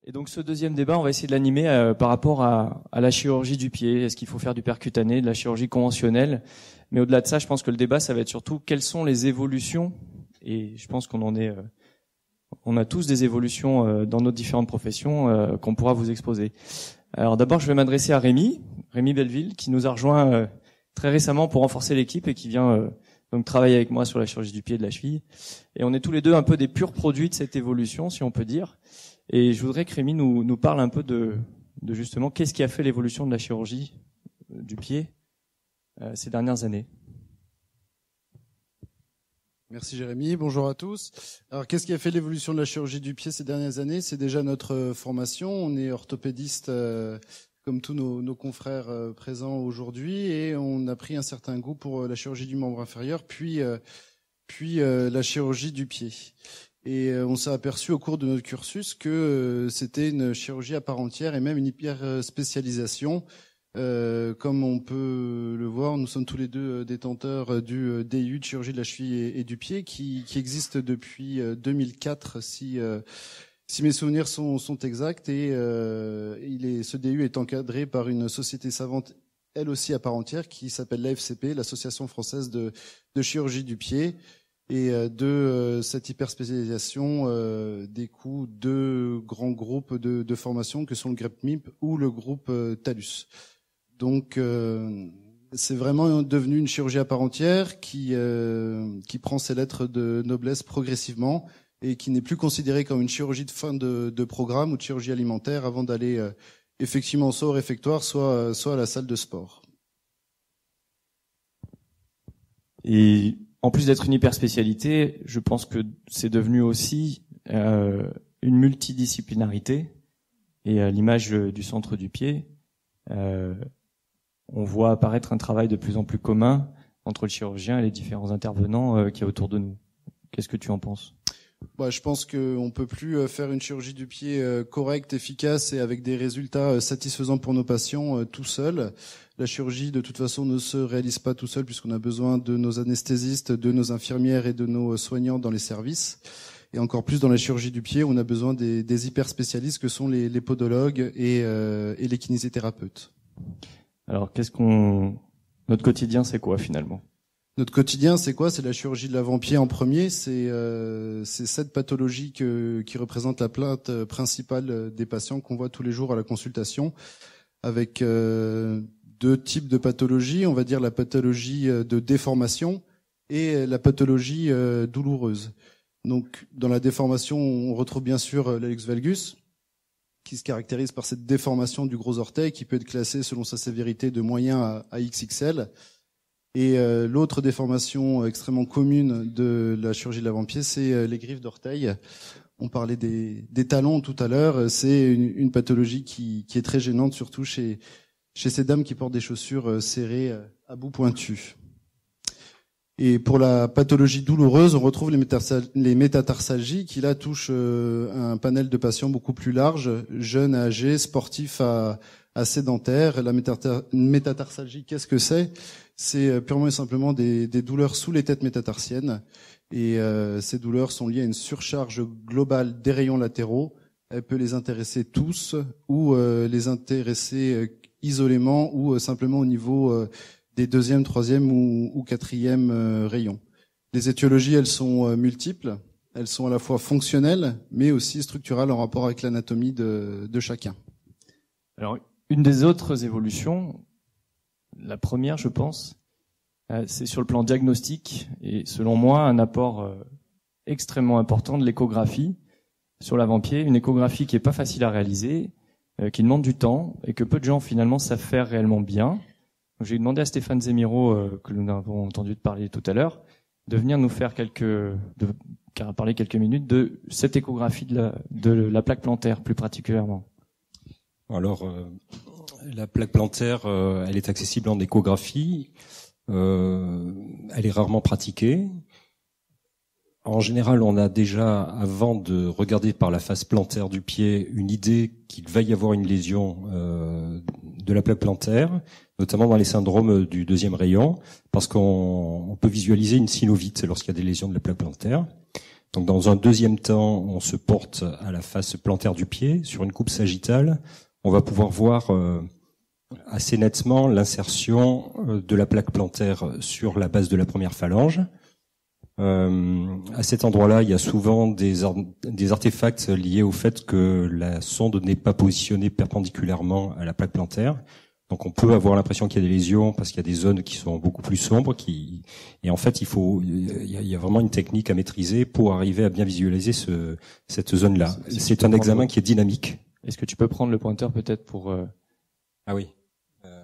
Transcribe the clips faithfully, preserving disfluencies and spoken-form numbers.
Et donc ce deuxième débat, on va essayer de l'animer euh, par rapport à, à la chirurgie du pied. Est-ce qu'il faut faire du percutané, de la chirurgie conventionnelle? Mais au-delà de ça, je pense que le débat, ça va être surtout quelles sont les évolutions. Et je pense qu'on en est, euh, on a tous des évolutions euh, dans nos différentes professions euh, qu'on pourra vous exposer. Alors d'abord, je vais m'adresser à Rémi, Rémi Belleville, qui nous a rejoint euh, très récemment pour renforcer l'équipe et qui vient euh, donc travailler avec moi sur la chirurgie du pied et de la cheville. Et on est tous les deux un peu des purs produits de cette évolution, si on peut dire. Et je voudrais que Rémi nous, nous parle un peu de, de justement qu'est-ce qui a fait l'évolution de la chirurgie du pied euh, ces dernières années. Merci Jérémy, bonjour à tous. Alors qu'est-ce qui a fait l'évolution de la chirurgie du pied ces dernières années? C'est déjà notre formation, on est orthopédiste euh, comme tous nos, nos confrères euh, présents aujourd'hui et on a pris un certain goût pour euh, la chirurgie du membre inférieur puis, euh, puis euh, la chirurgie du pied. Et on s'est aperçu au cours de notre cursus que c'était une chirurgie à part entière et même une hyper spécialisation. Euh, comme on peut le voir, nous sommes tous les deux détenteurs du D I U de chirurgie de la cheville et, et du pied qui, qui existe depuis deux mille quatre si, euh, si mes souvenirs sont, sont exacts. Et euh, il est, ce D I U est encadré par une société savante, elle aussi à part entière, qui s'appelle l'A F C P, l'Association française de, de chirurgie du pied. Et de euh, cette hyperspécialisation euh, découlent deux grands groupes de, de formation que sont le G R E P M I P ou le groupe euh, Talus. Donc euh, c'est vraiment devenu une chirurgie à part entière qui, euh, qui prend ses lettres de noblesse progressivement et qui n'est plus considérée comme une chirurgie de fin de, de programme ou de chirurgie alimentaire avant d'aller euh, effectivement soit au réfectoire, soit, soit à la salle de sport. Et en plus d'être une hyperspécialité, je pense que c'est devenu aussi euh, une multidisciplinarité. Et à l'image du centre du pied, euh, on voit apparaître un travail de plus en plus commun entre le chirurgien et les différents intervenants euh, qui est autour de nous. Qu'est-ce que tu en penses ? Bah, je pense qu'on peut plus faire une chirurgie du pied correcte, efficace et avec des résultats satisfaisants pour nos patients tout seul. La chirurgie, de toute façon, ne se réalise pas tout seul puisqu'on a besoin de nos anesthésistes, de nos infirmières et de nos soignants dans les services. Et encore plus dans la chirurgie du pied, on a besoin des, des hyper spécialistes que sont les, les podologues et, euh, et les kinésithérapeutes. Alors, qu'est-ce qu'on, notre quotidien, c'est quoi finalement ? Notre quotidien, c'est quoi? C'est la chirurgie de l'avant-pied en premier. C'est euh, c'est cette pathologie que, qui représente la plainte principale des patients qu'on voit tous les jours à la consultation, avec euh, deux types de pathologies. On va dire la pathologie de déformation et la pathologie euh, douloureuse. Donc, dans la déformation, on retrouve bien sûr l'hallux valgus, qui se caractérise par cette déformation du gros orteil, qui peut être classée selon sa sévérité de moyen à, à X X L. Et euh, l'autre déformation extrêmement commune de la chirurgie de l'avant-pied, c'est euh, les griffes d'orteil. On parlait des, des talons tout à l'heure. C'est une, une pathologie qui, qui est très gênante, surtout chez, chez ces dames qui portent des chaussures euh, serrées euh, à bout pointu. Et pour la pathologie douloureuse, on retrouve les, métarsal- les métatarsalgies qui là touchent euh, un panel de patients beaucoup plus large, jeunes, âgés, sportifs à, à sédentaires. La métatar- métatarsalgie, qu'est-ce que c'est ? C'est purement et simplement des, des douleurs sous les têtes métatarsiennes. Et euh, ces douleurs sont liées à une surcharge globale des rayons latéraux. Elle peut les intéresser tous ou euh, les intéresser euh, isolément ou euh, simplement au niveau euh, des deuxième, troisième ou, ou quatrième euh, rayons. Les étiologies, elles sont euh, multiples. Elles sont à la fois fonctionnelles, mais aussi structurales en rapport avec l'anatomie de, de chacun. Alors, une des autres évolutions, la première, je pense, euh, c'est sur le plan diagnostic et selon moi un apport euh, extrêmement important de l'échographie sur l'avant-pied, une échographie qui est pas facile à réaliser, euh, qui demande du temps et que peu de gens finalement savent faire réellement bien. Donc, j'ai demandé à Stéphane Zemiro, euh, que nous avons entendu parler tout à l'heure, de venir nous faire quelques, de parler quelques minutes de cette échographie de la, de la plaque plantaire plus particulièrement. Alors, euh, la plaque plantaire, euh, elle est accessible en échographie. Euh, elle est rarement pratiquée. En général, on a déjà, avant de regarder par la face plantaire du pied, une idée qu'il va y avoir une lésion euh, de la plaque plantaire, notamment dans les syndromes du deuxième rayon, parce qu'on on peut visualiser une synovite lorsqu'il y a des lésions de la plaque plantaire. Donc dans un deuxième temps, on se porte à la face plantaire du pied. Sur une coupe sagittale, on va pouvoir voir euh, assez nettement l'insertion de la plaque plantaire sur la base de la première phalange. Euh, à cet endroit-là, il y a souvent des, ar des artefacts liés au fait que la sonde n'est pas positionnée perpendiculairement à la plaque plantaire. Donc on peut avoir l'impression qu'il y a des lésions parce qu'il y a des zones qui sont beaucoup plus sombres. Qui et en fait, il faut, il y a, il y a vraiment une technique à maîtriser pour arriver à bien visualiser ce, cette zone-là. C'est un examen le... qui est dynamique. Est-ce que tu peux prendre le pointeur peut-être pour euh... Ah oui. Euh...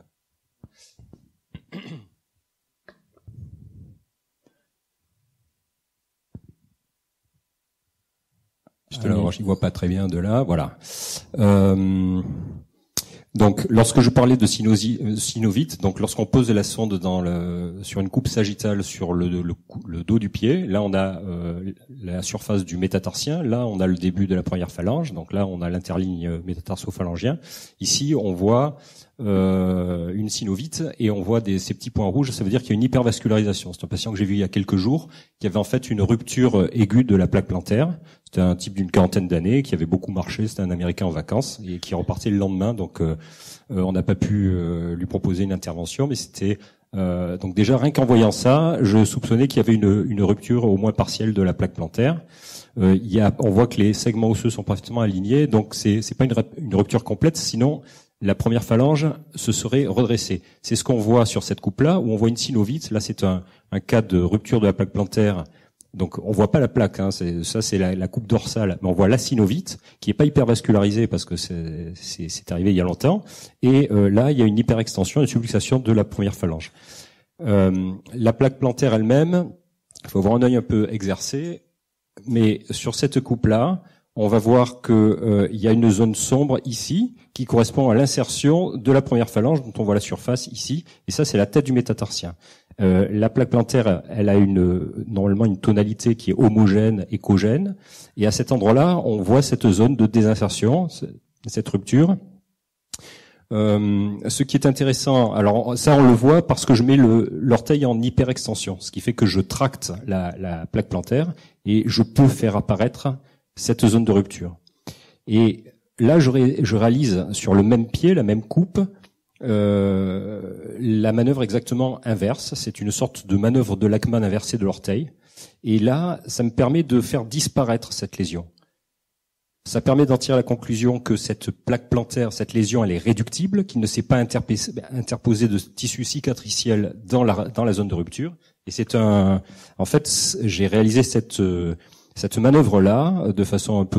Alors, je ne vois pas très bien de là. Voilà. Euh, donc, lorsque je parlais de synosi, synovite, donc lorsqu'on pose la sonde dans le, sur une coupe sagittale sur le, le, le dos du pied, là on a euh, la surface du métatarsien. Là, on a le début de la première phalange. Donc là, on a l'interligne métatarso-phalangien. Ici, on voit Euh, une synovite et on voit des, ces petits points rouges, ça veut dire qu'il y a une hypervascularisation. C'est un patient que j'ai vu il y a quelques jours qui avait en fait une rupture aiguë de la plaque plantaire. C'était un type d'une quarantaine d'années qui avait beaucoup marché, c'était un Américain en vacances et qui repartait le lendemain, donc euh, euh, on n'a pas pu euh, lui proposer une intervention, mais c'était euh, donc déjà rien qu'en voyant ça, je soupçonnais qu'il y avait une, une rupture au moins partielle de la plaque plantaire. Euh, il y a, on voit que les segments osseux sont parfaitement alignés, donc c'est c'est pas une, une rupture complète, sinon la première phalange se serait redressée. C'est ce qu'on voit sur cette coupe-là, où on voit une synovite. Là, c'est un, un cas de rupture de la plaque plantaire. Donc, on voit pas la plaque, hein. C'est, ça, c'est la, la coupe dorsale. Mais on voit la synovite, qui est pas hypervascularisée parce que c'est, c'est, c'est arrivé il y a longtemps. Et euh, là, il y a une hyperextension, une subluxation de la première phalange. Euh, la plaque plantaire elle-même, il faut avoir un œil un peu exercé. Mais sur cette coupe-là, on va voir que euh, il y a une zone sombre ici qui correspond à l'insertion de la première phalange dont on voit la surface ici, et ça c'est la tête du métatarsien. Euh, la plaque plantaire, elle a une normalement une tonalité qui est homogène, écogène, et à cet endroit-là, on voit cette zone de désinsertion, cette rupture. Euh, ce qui est intéressant, alors ça on le voit parce que je mets le, l'orteil en hyperextension, ce qui fait que je tracte la, la plaque plantaire et je peux faire apparaître cette zone de rupture. Et là, je, ré, je réalise sur le même pied, la même coupe, euh, la manœuvre exactement inverse. C'est une sorte de manœuvre de Lachmann inversée de l'orteil. Et là, ça me permet de faire disparaître cette lésion. Ça permet d'en tirer la conclusion que cette plaque plantaire, cette lésion, elle est réductible, qu'il ne s'est pas interposé de tissu cicatriciel dans la, dans la zone de rupture. Et c'est un, en fait, j'ai réalisé cette, cette manœuvre-là de façon un peu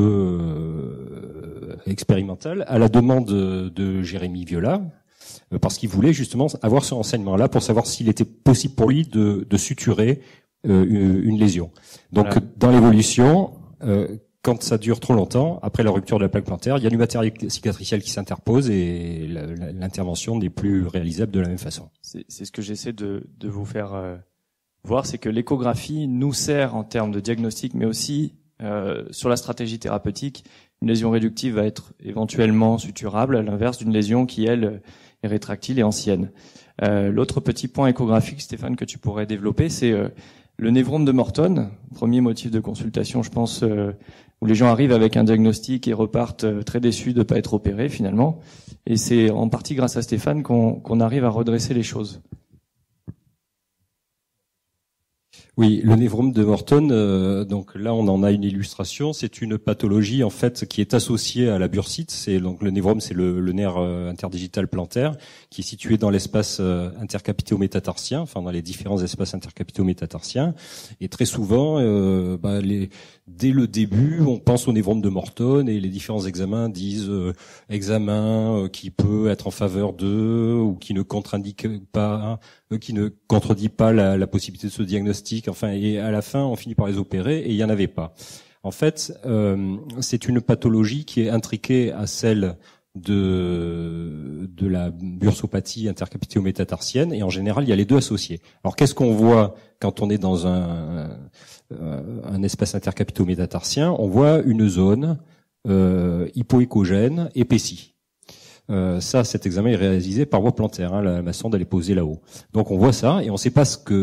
euh, expérimentale à la demande de Jérémy Viola, parce qu'il voulait justement avoir ce renseignement-là pour savoir s'il était possible pour lui de, de suturer euh, une lésion. Donc voilà. Dans l'évolution, euh, quand ça dure trop longtemps, après la rupture de la plaque plantaire, il y a du matériel cicatriciel qui s'interpose et l'intervention n'est plus réalisable de la même façon. C'est, c'est ce que j'essaie de, de vous faire euh, voir, c'est que l'échographie nous sert en termes de diagnostic, mais aussi euh, sur la stratégie thérapeutique. Une lésion réductive va être éventuellement suturable, à l'inverse d'une lésion qui, elle, est rétractile et ancienne. Euh, l'autre petit point échographique, Stéphane, que tu pourrais développer, c'est euh, le névrome de Morton, premier motif de consultation, je pense, euh, où les gens arrivent avec un diagnostic et repartent euh, très déçus de ne pas être opérés finalement. Et c'est en partie grâce à Stéphane qu'on, qu'on arrive à redresser les choses. Oui, le névrome de Morton, euh, donc là on en a une illustration. C'est une pathologie en fait qui est associée à la bursite. C'est donc le névrome, c'est le, le nerf euh, interdigital plantaire qui est situé dans l'espace euh, intercapitaux-métatarsien, enfin dans les différents espaces intercapitaux-métatarsiens. Et très souvent, euh, bah, les, dès le début, on pense au névrome de Morton et les différents examens disent euh, examen euh, qui peut être en faveur d'eux ou qui ne contre-indique pas, euh, qui ne contredit pas la, la possibilité de ce diagnostic. Enfin, et à la fin, on finit par les opérer et il y en avait pas. En fait, euh, c'est une pathologie qui est intriquée à celle de de la bursopathie intercapitaux-métatarsienne et en général, il y a les deux associés. Alors, qu'est-ce qu'on voit quand on est dans un un, un espace intercapitaux-métatarsien? On voit une zone euh, hypoéchogène épaissie. Euh, ça, cet examen est réalisé par voie plantaire. Hein, la, la sonde elle est posée là-haut. Donc on voit ça et on ne sait pas ce que ce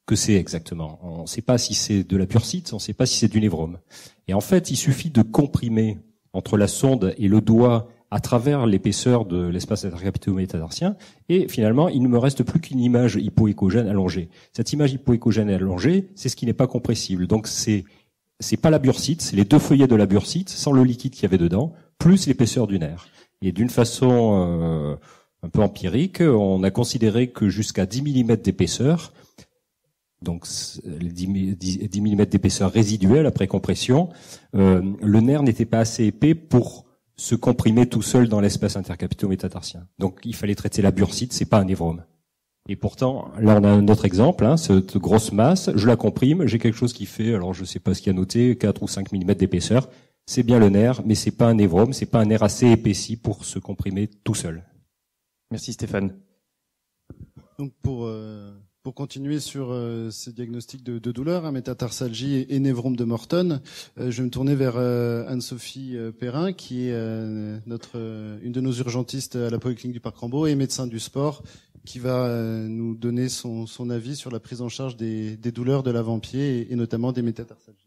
que c'est exactement. On ne sait pas si c'est de la bursite, on ne sait pas si c'est du névrome. Et en fait, il suffit de comprimer entre la sonde et le doigt à travers l'épaisseur de l'espace intercapito-métatarsien, et finalement, il ne me reste plus qu'une image hypoécogène allongée. Cette image hypoécogène allongée, c'est ce qui n'est pas compressible. Donc c'est c'est pas la bursite, c'est les deux feuillets de la bursite, sans le liquide qu'il y avait dedans, plus l'épaisseur du nerf. Et d'une façon euh, un peu empirique, on a considéré que jusqu'à dix millimètres d'épaisseur, donc les dix millimètres d'épaisseur résiduelle après compression, euh, le nerf n'était pas assez épais pour se comprimer tout seul dans l'espace intercapito-métatarsien. Donc il fallait traiter la bursite, c'est pas un névrome. Et pourtant, là on a un autre exemple, hein, cette grosse masse, je la comprime, j'ai quelque chose qui fait, alors je sais pas ce qu'il y a noté, quatre ou cinq millimètres d'épaisseur, c'est bien le nerf, mais c'est pas un névrome, c'est pas un nerf assez épaissi pour se comprimer tout seul. Merci Stéphane. Donc pour euh, pour continuer sur euh, ces diagnostics de, de douleur, hein, métatarsalgie et, et névrome de Morton, euh, je vais me tourner vers euh, Anne-Sophie euh, Perrin, qui est euh, notre euh, une de nos urgentistes à la Polyclinique du Parc Rambaud et médecin du sport, qui va euh, nous donner son, son avis sur la prise en charge des, des douleurs de l'avant-pied et, et notamment des métatarsalgies.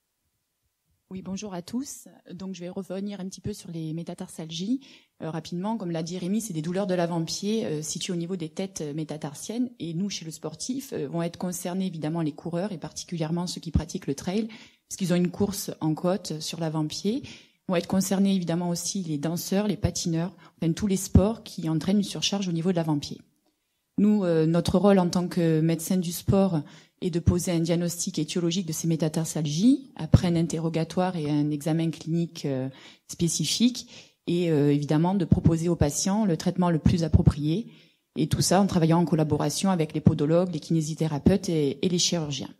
Oui, bonjour à tous. Donc, je vais revenir un petit peu sur les métatarsalgies. Euh, rapidement, comme l'a dit Rémi, c'est des douleurs de l'avant-pied euh, situées au niveau des têtes métatarsiennes. Et nous, chez le sportif, euh, vont être concernés évidemment les coureurs et particulièrement ceux qui pratiquent le trail, parce qu'ils ont une course en côte sur l'avant-pied. Vont être concernés évidemment aussi les danseurs, les patineurs, enfin tous les sports qui entraînent une surcharge au niveau de l'avant-pied. Nous, euh, notre rôle en tant que médecin du sport est de poser un diagnostic étiologique de ces métatarsalgies après un interrogatoire et un examen clinique euh, spécifique et euh, évidemment de proposer aux patients le traitement le plus approprié, et tout ça en travaillant en collaboration avec les podologues, les kinésithérapeutes et, et les chirurgiens.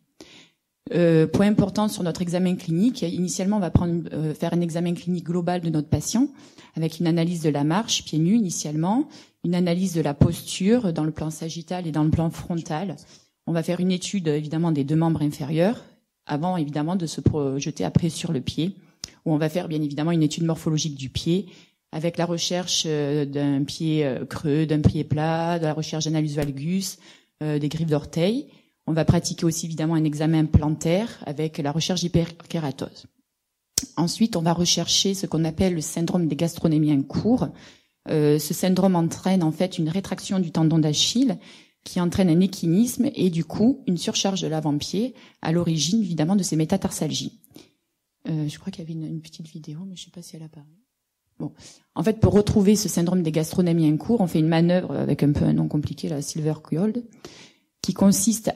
Euh, point important sur notre examen clinique, initialement on va prendre, euh, faire un examen clinique global de notre patient avec une analyse de la marche pieds nus initialement, une analyse de la posture dans le plan sagittal et dans le plan frontal. On va faire une étude évidemment des deux membres inférieurs avant évidemment de se projeter après sur le pied, où on va faire bien évidemment une étude morphologique du pied avec la recherche d'un pied creux, d'un pied plat, de la recherche d'un hallus valgus, euh, des griffes d'orteil. On va pratiquer aussi évidemment un examen plantaire avec la recherche d'hyperkératose. Ensuite, on va rechercher ce qu'on appelle le syndrome des gastronémiens courts. Euh, ce syndrome entraîne en fait une rétraction du tendon d'Achille qui entraîne un échinisme et du coup une surcharge de l'avant-pied à l'origine évidemment de ces métatarsalgies. Euh, je crois qu'il y avait une, une petite vidéo, mais je ne sais pas si elle apparaît. Bon, en fait, pour retrouver ce syndrome des gastronémiens courts, on fait une manœuvre avec un peu un nom compliqué, la Silver-Kyold, qui consiste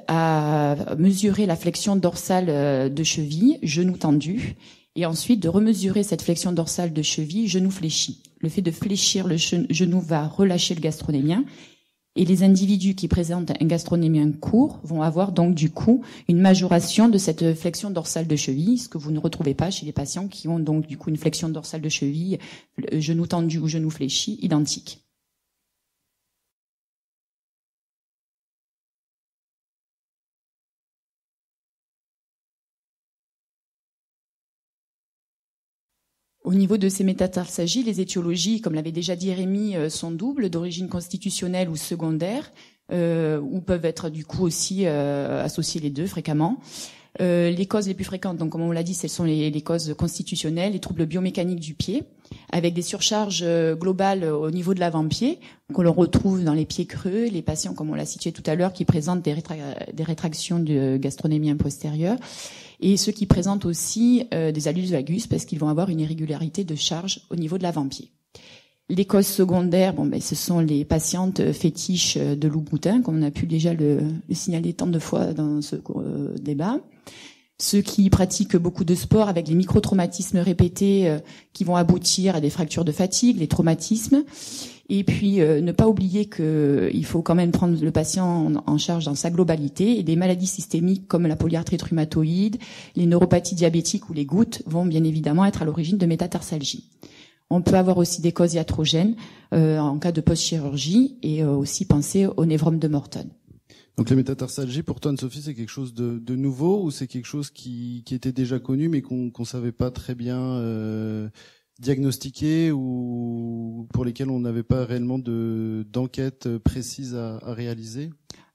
à mesurer la flexion dorsale de cheville, genou tendu, et ensuite de remesurer cette flexion dorsale de cheville, genou fléchi. Le fait de fléchir le genou va relâcher le gastronémien, et les individus qui présentent un gastronémien court vont avoir donc du coup une majoration de cette flexion dorsale de cheville, ce que vous ne retrouvez pas chez les patients qui ont donc du coup une flexion dorsale de cheville, genou tendu ou genou fléchi, identique. Au niveau de ces métatarsalgies, les étiologies, comme l'avait déjà dit Rémi, sont doubles, d'origine constitutionnelle ou secondaire, euh, ou peuvent être du coup aussi euh, associées les deux fréquemment. Euh, les causes les plus fréquentes, donc comme on l'a dit, ce sont les, les causes constitutionnelles, les troubles biomécaniques du pied, avec des surcharges globales au niveau de l'avant-pied, qu'on le retrouve dans les pieds creux, les patients, comme on l'a cité tout à l'heure, qui présentent des, rétra- des rétractions du gastronémien postérieur, et ceux qui présentent aussi euh, des hallus valgus parce qu'ils vont avoir une irrégularité de charge au niveau de l'avant-pied. Les causes secondaires, bon, ben, ce sont les patientes fétiches de Louboutin, comme on a pu déjà le, le signaler tant de fois dans ce euh, débat. Ceux qui pratiquent beaucoup de sport avec les microtraumatismes répétés euh, qui vont aboutir à des fractures de fatigue, les traumatismes. Et puis, euh, ne pas oublier que il faut quand même prendre le patient en, en charge dans sa globalité. Et des maladies systémiques comme la polyarthrite rhumatoïde, les neuropathies diabétiques ou les gouttes vont bien évidemment être à l'origine de métatarsalgie. On peut avoir aussi des causes iatrogènes euh, en cas de post-chirurgie et euh, aussi penser au névrome de Morton. Donc les métatarsalgies, pour toi, Anne-Sophie, c'est quelque chose de, de nouveau ou c'est quelque chose qui, qui était déjà connu mais qu'on qu'on savait pas très bien euh, diagnostiquer ou pour lesquels on n'avait pas réellement de d'enquête précise à, à réaliser?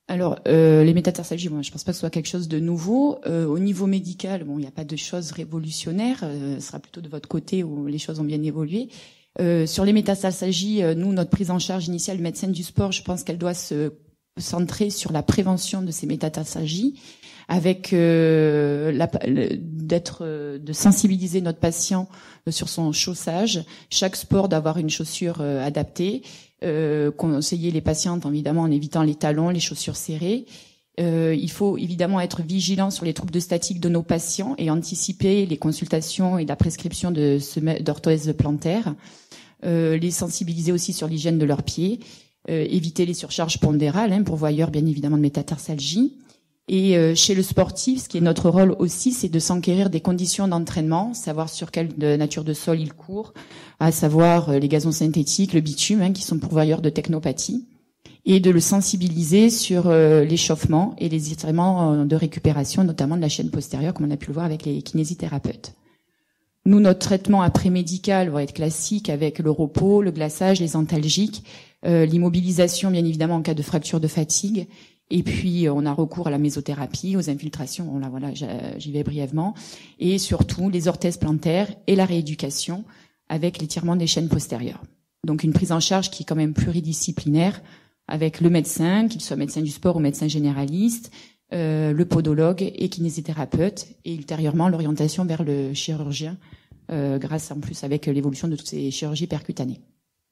Alors, euh, les métatarsalgies, bon, je pense pas que ce soit quelque chose de nouveau. Euh, au niveau médical, bon, il n'y a pas de choses révolutionnaires. Euh, ce sera plutôt de votre côté où les choses ont bien évolué. Euh, sur les métatarsalgies, euh, nous, notre prise en charge initiale du médecin du sport, je pense qu'elle doit se centrer sur la prévention de ces métatarsalgies, avec euh, la, d'être, euh, de sensibiliser notre patient sur son chaussage. Chaque sport doit avoir une chaussure euh, adaptée. Euh, conseiller les patientes évidemment en évitant les talons, les chaussures serrées. Euh, il faut évidemment être vigilant sur les troubles de statique de nos patients et anticiper les consultations et la prescription de d'orthèses plantaires. Euh, les sensibiliser aussi sur l'hygiène de leurs pieds. Euh, éviter les surcharges pondérales, hein, pourvoyeurs bien évidemment de métatarsalgie. Et euh, chez le sportif, ce qui est notre rôle aussi, c'est de s'enquérir des conditions d'entraînement, savoir sur quelle de nature de sol il court, à savoir euh, les gazons synthétiques, le bitume, hein, qui sont pourvoyeurs de technopathie, et de le sensibiliser sur euh, l'échauffement et les étirements euh, de récupération, notamment de la chaîne postérieure, comme on a pu le voir avec les kinésithérapeutes. Nous, notre traitement après-médical va être classique avec le repos, le glaçage, les antalgiques, euh, l'immobilisation bien évidemment en cas de fracture de fatigue. Et puis, on a recours à la mésothérapie, aux infiltrations, là, voilà, j'y vais brièvement. Et surtout, les orthèses plantaires et la rééducation avec l'étirement des chaînes postérieures. Donc, une prise en charge qui est quand même pluridisciplinaire avec le médecin, qu'il soit médecin du sport ou médecin généraliste, euh, le podologue et kinésithérapeute, et ultérieurement, l'orientation vers le chirurgien, euh, grâce en plus avec l'évolution de toutes ces chirurgies percutanées.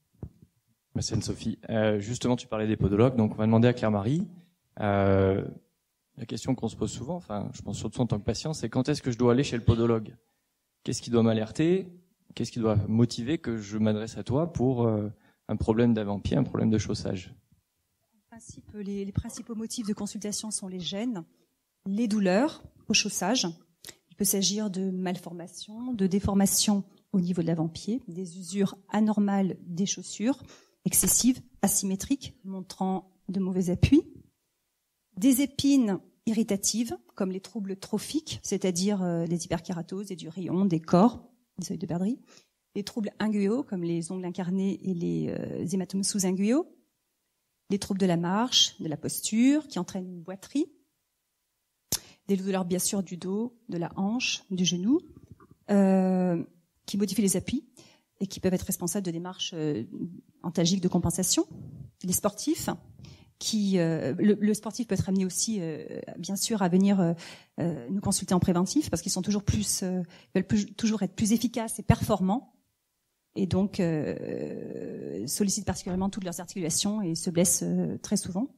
Merci Anne-Sophie. Euh, justement, tu parlais des podologues, donc on va demander à Claire-Marie. Euh, la question qu'on se pose souvent, enfin, je pense surtout en tant que patient, c'est quand est-ce que je dois aller chez le podologue? Qu'est-ce qui doit m'alerter? Qu'est-ce qui doit motiver que je m'adresse à toi pour euh, un problème d'avant-pied, un problème de chaussage? En principe, les, les principaux motifs de consultation sont les gènes, les douleurs au chaussage. Il peut s'agir de malformations, de déformations au niveau de l'avant-pied, des usures anormales des chaussures, excessives, asymétriques, montrant de mauvais appuis. Des épines irritatives, comme les troubles trophiques, c'est-à-dire euh, des hyperkératoses, des durions, des corps, des œils de perdrix. Des troubles inguéaux, comme les ongles incarnés et les euh, hématomes sous-inguéaux. Des troubles de la marche, de la posture, qui entraînent une boiterie. Des douleurs, bien sûr, du dos, de la hanche, du genou, euh, qui modifient les appuis et qui peuvent être responsables de démarches euh, antalgiques de compensation. Les sportifs, qui euh, le, le sportif peut être amené aussi, euh, bien sûr, à venir euh, euh, nous consulter en préventif parce qu'ils sont toujours plus, euh, veulent plus, toujours être plus efficaces et performants, et donc euh, sollicitent particulièrement toutes leurs articulations et se blessent euh, très souvent.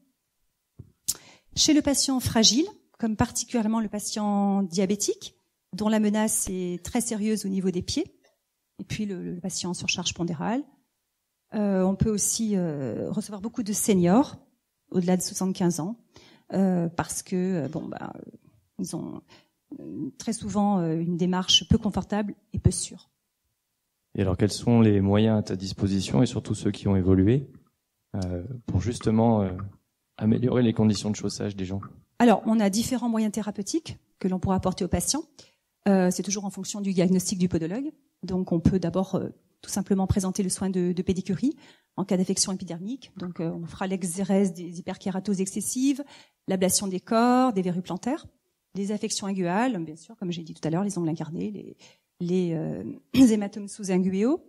Chez le patient fragile, comme particulièrement le patient diabétique, dont la menace est très sérieuse au niveau des pieds, et puis le, le patient en surcharge pondérale, euh, on peut aussi euh, recevoir beaucoup de seniors au-delà de soixante-quinze ans, euh, parce que bon bah ils ont euh, très souvent euh, une démarche peu confortable et peu sûre. Et alors, quels sont les moyens à ta disposition et surtout ceux qui ont évolué euh, pour justement euh, améliorer les conditions de chaussage des gens? Alors, on a différents moyens thérapeutiques que l'on pourra apporter aux patients. Euh, c'est toujours en fonction du diagnostic du podologue. Donc, on peut d'abord euh, tout simplement présenter le soin de, de pédicurie en cas d'affection épidermique. Donc, euh, on fera l'exérèse des hyperkératoses excessives, l'ablation des corps, des verrues plantaires, les affections inguéales, bien sûr, comme j'ai dit tout à l'heure, les ongles incarnés, les, les, euh, les hématomes sous-inguéaux.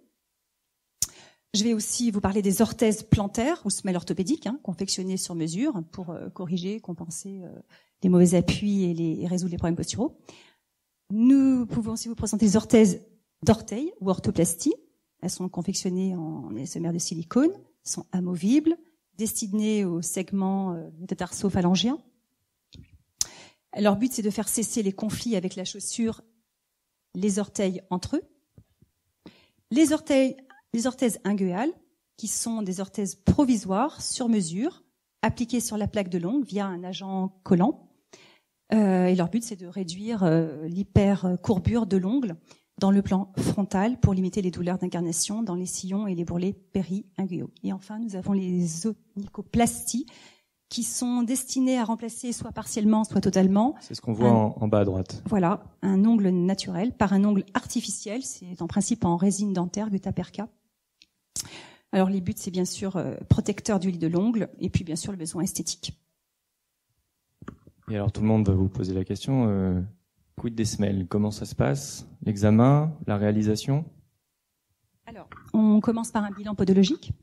Je vais aussi vous parler des orthèses plantaires ou semelles orthopédiques, hein, confectionnées sur mesure pour euh, corriger, compenser euh, les mauvais appuis et, les, et résoudre les problèmes posturaux. Nous pouvons aussi vous présenter les orthèses d'orteil ou orthoplastie. Elles sont confectionnées en ésomères de silicone, sont amovibles, destinées aux segments euh, métatarso-phalangiens. Leur but, c'est de faire cesser les conflits avec la chaussure, les orteils entre eux. Les orteils, les orthèses inguéales, qui sont des orthèses provisoires sur mesure, appliquées sur la plaque de l'ongle via un agent collant. Euh, et leur but, c'est de réduire euh, l'hypercourbure de l'ongle dans le plan frontal pour limiter les douleurs d'incarnation dans les sillons et les bourrelets péri-inguéaux. Et enfin, nous avons les onychoplasties qui sont destinées à remplacer soit partiellement, soit totalement. C'est ce qu'on voit un, en, en bas à droite. Voilà, un ongle naturel par un ongle artificiel. C'est en principe en résine dentaire, gutta-perca. Alors les buts, c'est bien sûr euh, protecteur du lit de l'ongle et puis bien sûr le besoin esthétique. Et alors tout le monde va vous poser la question, euh, quid des semelles? Comment ça se passe? L'examen, la réalisation? Alors, on commence par un bilan podologique.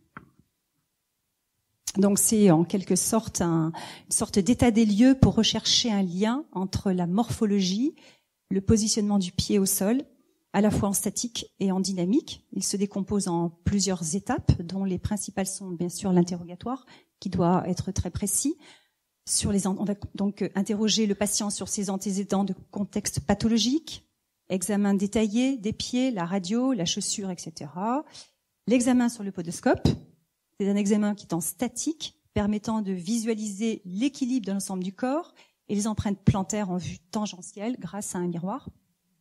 Donc c'est en quelque sorte un, une sorte d'état des lieux pour rechercher un lien entre la morphologie, le positionnement du pied au sol, à la fois en statique et en dynamique. Il se décompose en plusieurs étapes, dont les principales sont bien sûr l'interrogatoire, qui doit être très précis. Sur les, on va donc interroger le patient sur ses antécédents de contexte pathologique, examen détaillé des pieds, la radio, la chaussure, et cetera. L'examen sur le podoscope, c'est un examen qui est en statique, permettant de visualiser l'équilibre de l'ensemble du corps et les empreintes plantaires en vue tangentielle grâce à un miroir.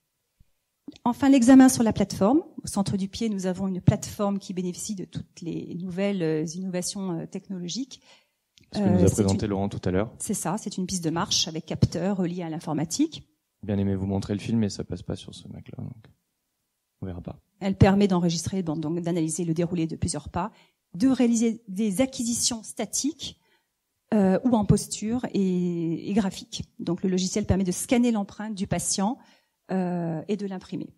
Enfin, l'examen sur la plateforme. Au centre du pied, nous avons une plateforme qui bénéficie de toutes les nouvelles innovations technologiques. Ce que nous a Euh, présenté une... Laurent tout à l'heure. C'est ça, c'est une piste de marche avec capteur relié à l'informatique. Bien aimé vous montrer le film, mais ça passe pas sur ce Mac-là, donc on verra pas. Elle permet d'enregistrer, bon, donc d'analyser le déroulé de plusieurs pas, de réaliser des acquisitions statiques euh, ou en posture et, et graphiques. Donc le logiciel permet de scanner l'empreinte du patient euh, et de l'imprimer.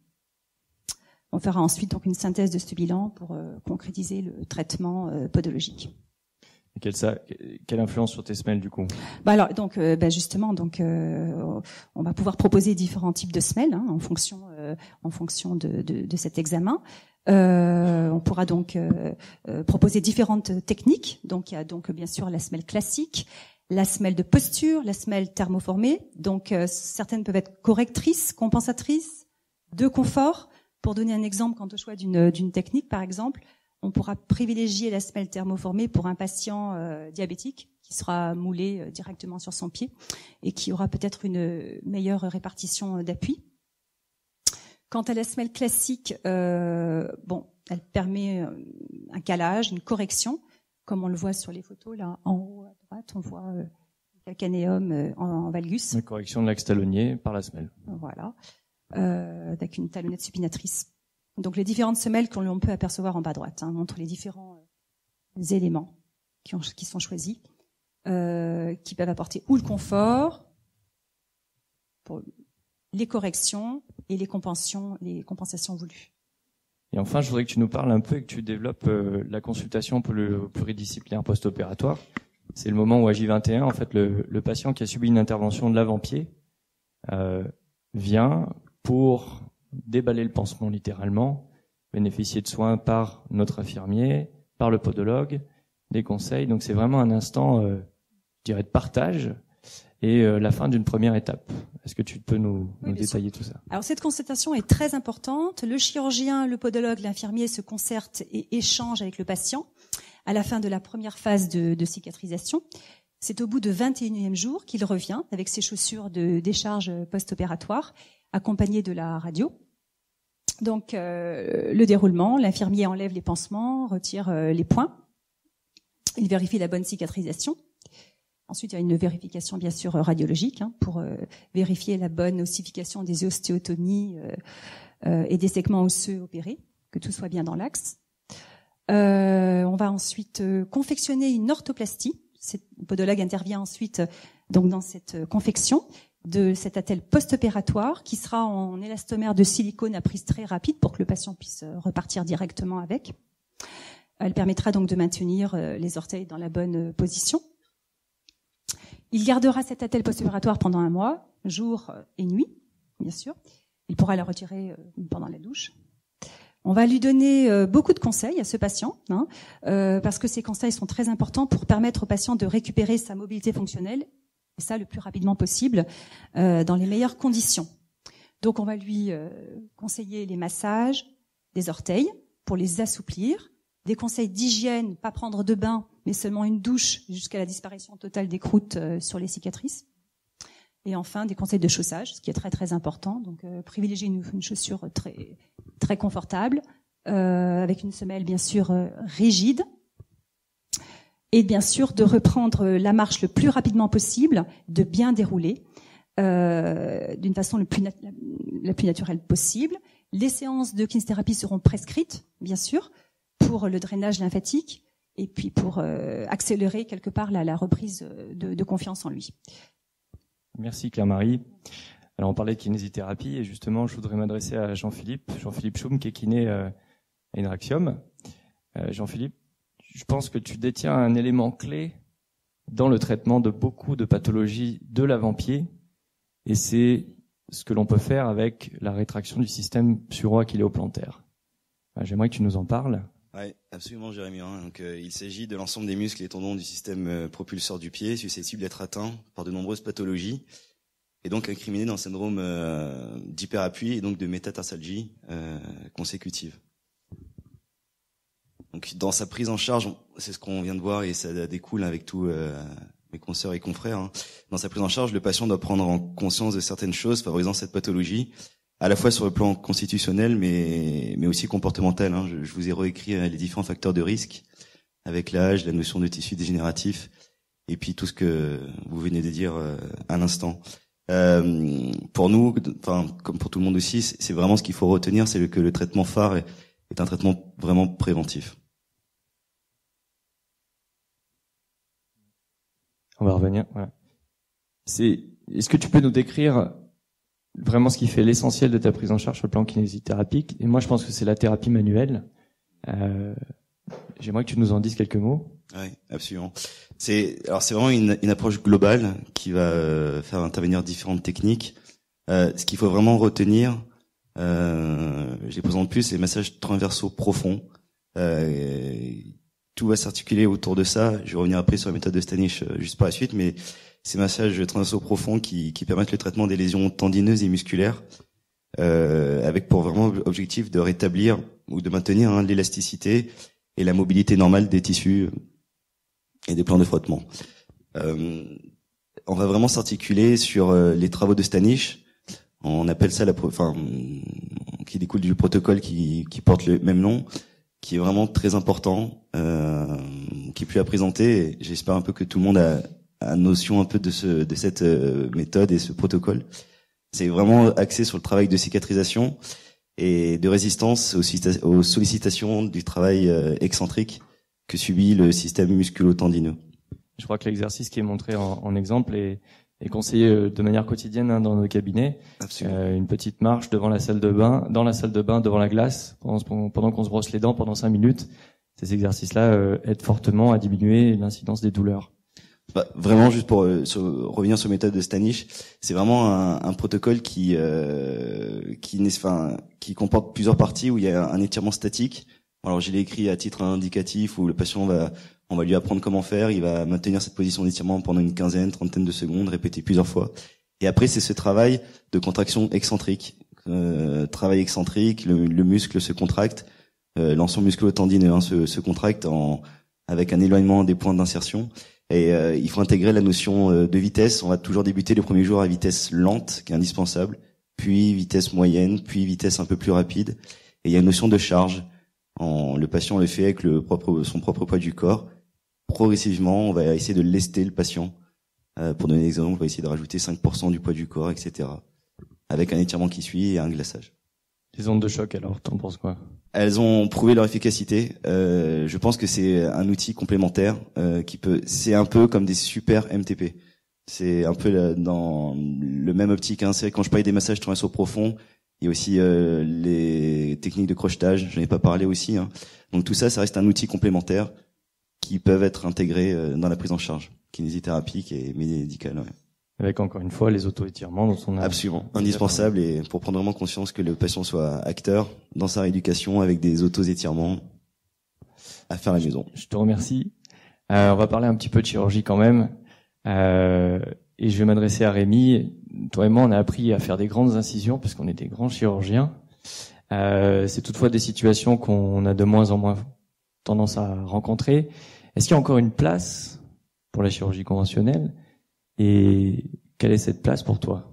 On fera ensuite donc une synthèse de ce bilan pour euh, concrétiser le traitement euh, podologique. Et quelle, ça, quelle influence sur tes semelles du coup? Bah alors donc euh, bah justement donc euh, on va pouvoir proposer différents types de semelles hein, en fonction euh, en fonction de, de, de cet examen. Euh, on pourra donc euh, euh, proposer différentes techniques. Donc il y a donc bien sûr la semelle classique, la semelle de posture, la semelle thermoformée. Donc euh, certaines peuvent être correctrices, compensatrices, de confort. Pour donner un exemple, quant au choix d'une d'une technique, par exemple, on pourra privilégier la semelle thermoformée pour un patient euh, diabétique qui sera moulé euh, directement sur son pied et qui aura peut-être une meilleure répartition d'appui. Quant à la semelle classique, euh, bon, elle permet un calage, une correction, comme on le voit sur les photos là en haut à droite, on voit euh, le calcanéum euh, en, en valgus. La correction de l'axe talonnier par la semelle. Voilà, euh, avec une talonnette supinatrice. Donc les différentes semelles que l'on peut apercevoir en bas à droite hein, montrent les différents euh, éléments qui, ont, qui sont choisis, euh, qui peuvent apporter ou le confort, pour les corrections et les compensations, les compensations voulues. Et enfin, je voudrais que tu nous parles un peu et que tu développes euh, la consultation pour le pluridisciplinaire post-opératoire. C'est le moment où à J vingt et un, en fait, le, le patient qui a subi une intervention de l'avant-pied euh, vient pour déballer le pansement littéralement, bénéficier de soins par notre infirmier, par le podologue, des conseils. Donc c'est vraiment un instant, euh, je dirais, de partage et euh, la fin d'une première étape. Est-ce que tu peux nous, oui, nous détailler tout ça? Alors cette consultation est très importante. Le chirurgien, le podologue, l'infirmier se concertent et échangent avec le patient à la fin de la première phase de, de cicatrisation. C'est au bout de vingt et unième jour qu'il revient avec ses chaussures de décharge post-opératoire, accompagné de la radio. Donc euh, le déroulement, l'infirmier enlève les pansements, retire euh, les points, il vérifie la bonne cicatrisation. Ensuite, il y a une vérification bien sûr radiologique hein, pour euh, vérifier la bonne ossification des ostéotomies euh, euh, et des segments osseux opérés, que tout soit bien dans l'axe. Euh, on va ensuite euh, confectionner une orthoplastie. Le podologue intervient ensuite euh, donc dans cette euh, confection de cet attelle post-opératoire qui sera en élastomère de silicone à prise très rapide pour que le patient puisse repartir directement avec. Elle permettra donc de maintenir les orteils dans la bonne position. Il gardera cet attelle post-opératoire pendant un mois, jour et nuit, bien sûr. Il pourra la retirer pendant la douche. On va lui donner beaucoup de conseils à ce patient, hein, euh, parce que ces conseils sont très importants pour permettre au patient de récupérer sa mobilité fonctionnelle et ça le plus rapidement possible, euh, dans les meilleures conditions. Donc on va lui euh, conseiller les massages des orteils pour les assouplir, des conseils d'hygiène, pas prendre de bain, mais seulement une douche jusqu'à la disparition totale des croûtes euh, sur les cicatrices. Et enfin des conseils de chaussage, ce qui est très très important. Donc euh, privilégier une, une chaussure très très confortable, euh, avec une semelle bien sûr euh, rigide. Et bien sûr de reprendre la marche le plus rapidement possible, de bien dérouler euh, d'une façon le plus nat- la plus naturelle possible. Les séances de kinésithérapie seront prescrites, bien sûr, pour le drainage lymphatique et puis pour euh, accélérer quelque part la, la reprise de, de confiance en lui. Merci Claire-Marie. Alors on parlait de kinésithérapie et justement je voudrais m'adresser à Jean-Philippe, Jean-Philippe Choum qui est kiné euh, à Inraxium. Euh, Jean-Philippe, je pense que tu détiens un élément clé dans le traitement de beaucoup de pathologies de l'avant-pied et c'est ce que l'on peut faire avec la rétraction du système pseudo-achilléo-plantaire. Euh, j'aimerais que tu nous en parles. Oui, absolument Jérémy. Hein. Donc, euh, il s'agit de l'ensemble des muscles et tendons du système euh, propulseur du pied susceptibles d'être atteints par de nombreuses pathologies et donc incriminé dans le syndrome euh, d'hyperappui et donc de métatarsalgie euh, consécutive. Donc dans sa prise en charge, c'est ce qu'on vient de voir et ça découle avec tous euh, mes consoeurs et confrères. Hein. Dans sa prise en charge, le patient doit prendre en conscience de certaines choses favorisant cette pathologie, à la fois sur le plan constitutionnel mais mais aussi comportemental. Hein. Je, je vous ai réécrit les différents facteurs de risque avec l'âge, la notion de tissu dégénératif et puis tout ce que vous venez de dire euh, à l'instant. Euh, pour nous, enfin comme pour tout le monde aussi, c'est vraiment ce qu'il faut retenir, c'est que le traitement phare est, est un traitement vraiment préventif. On va revenir. Voilà. C'est. Est-ce que tu peux nous décrire vraiment ce qui fait l'essentiel de ta prise en charge sur le plan kinésithérapique? Et moi, je pense que c'est la thérapie manuelle. Euh, J'aimerais que tu nous en dises quelques mots. Oui, absolument. C'est alors c'est vraiment une, une approche globale qui va euh, faire intervenir différentes techniques. Euh, ce qu'il faut vraiment retenir, euh, je les présente plus, les massages transversaux profonds. Euh, tout va s'articuler autour de ça. Je vais revenir après sur la méthode de Stanish euh, juste par la suite, mais ces massages transversaux profonds qui, qui permettent le traitement des lésions tendineuses et musculaires, euh, avec pour vraiment objectif de rétablir ou de maintenir hein, l'élasticité et la mobilité normale des tissus et des plans de frottement. Euh, on va vraiment s'articuler sur euh, les travaux de Stanish. On appelle ça la, enfin, qui découle du protocole qui, qui porte le même nom, qui est vraiment très important, euh, qui est plus à présenter. J'espère un peu que tout le monde a, a notion un peu de ce, de cette euh, méthode et ce protocole. C'est vraiment axé sur le travail de cicatrisation et de résistance aux, aux sollicitations du travail euh, excentrique que subit le système musculo-tendineux. Je crois que l'exercice qui est montré en, en exemple est, est conseillé de manière quotidienne hein, dans nos cabinets. Euh, une petite marche devant la salle de bain, dans la salle de bain, devant la glace, pendant, pendant qu'on se brosse les dents pendant cinq minutes. Ces exercices-là euh, aident fortement à diminuer l'incidence des douleurs. Bah, vraiment, juste pour euh, sur, revenir sur la méthode de Stanish, c'est vraiment un, un protocole qui euh, qui, enfin, qui comporte plusieurs parties où il y a un étirement statique. Alors, je l'ai écrit à titre indicatif où le patient va, on va lui apprendre comment faire. Il va maintenir cette position d'étirement pendant une quinzaine, trentaine de secondes, répéter plusieurs fois. Et après, c'est ce travail de contraction excentrique, euh, travail excentrique. Le, le muscle se contracte, euh, l'ensemble musculo-tendineux hein, se, se contracte en avec un éloignement des points d'insertion. Et euh, il faut intégrer la notion euh, de vitesse. On va toujours débuter les premiers jours à vitesse lente, qui est indispensable, puis vitesse moyenne, puis vitesse un peu plus rapide. Et il y a une notion de charge. En, le patient le fait avec le propre, son propre poids du corps. Progressivement, on va essayer de lester le patient. Euh, pour donner un exemple, on va essayer de rajouter cinq pour cent du poids du corps, et cetera. Avec un étirement qui suit et un glaçage. Les ondes de choc, alors, t'en penses quoi? Elles ont prouvé leur efficacité. Euh, je pense que c'est un outil complémentaire euh, qui peut. C'est un peu comme des super M T P. C'est un peu la, dans le même optique. Hein. C'est quand je parlais des massages transversaux profonds, il y a aussi euh, les techniques de crochetage. J'en ai pas parlé aussi. Hein. Donc tout ça, ça reste un outil complémentaire qui peuvent être intégrés euh, dans la prise en charge kinésithérapique et médicale. Ouais. Avec encore une fois les auto-étirements dont on a absolument indispensable et pour prendre vraiment conscience que le patient soit acteur dans sa rééducation avec des auto-étirements à faire à la maison. Je te remercie. Euh, on va parler un petit peu de chirurgie quand même. Euh, et je vais m'adresser à Rémi. Toi et moi, on a appris à faire des grandes incisions parce qu'on est des grands chirurgiens. Euh, c'est toutefois des situations qu'on a de moins en moins tendance à rencontrer. Est-ce qu'il y a encore une place pour la chirurgie conventionnelle? Et quelle est cette place pour toi?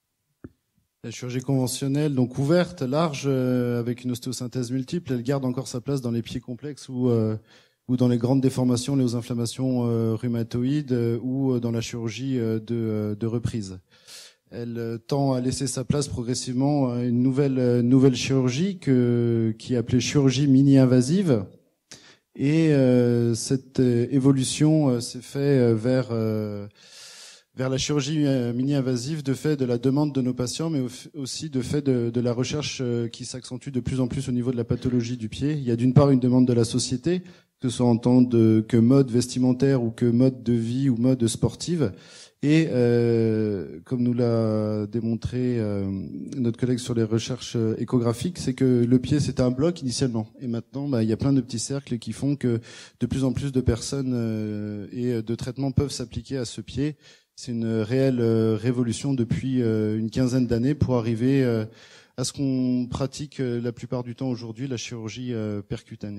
La chirurgie conventionnelle, donc ouverte, large, euh, avec une ostéosynthèse multiple, elle garde encore sa place dans les pieds complexes ou euh, ou dans les grandes déformations, les inflammations euh, rhumatoïdes euh, ou dans la chirurgie euh, de, de reprise. Elle euh, tend à laisser sa place progressivement à une nouvelle euh, nouvelle chirurgie que, qui est appelée chirurgie mini-invasive. Et euh, cette euh, évolution euh, s'est faite euh, vers euh, vers la chirurgie mini-invasive de fait de la demande de nos patients, mais aussi de fait de, de la recherche qui s'accentue de plus en plus au niveau de la pathologie du pied. Il y a d'une part une demande de la société, que ce soit en tant de, que mode vestimentaire ou que mode de vie ou mode sportive. Et euh, comme nous l'a démontré euh, notre collègue sur les recherches échographiques, c'est que le pied c'était un bloc initialement, et maintenant bah, il y a plein de petits cercles qui font que de plus en plus de personnes euh, et de traitements peuvent s'appliquer à ce pied. C'est une réelle euh, révolution depuis euh, une quinzaine d'années pour arriver euh, à ce qu'on pratique euh, la plupart du temps aujourd'hui, la chirurgie euh, percutanée.